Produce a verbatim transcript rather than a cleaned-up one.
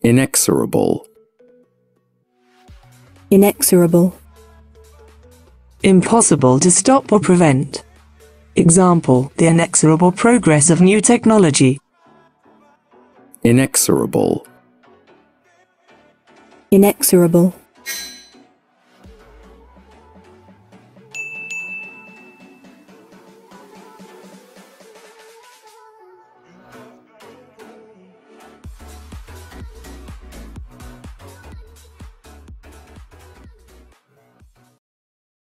Inexorable. Inexorable. Impossible to stop or prevent. Example, the inexorable progress of new technology. Inexorable. Inexorable.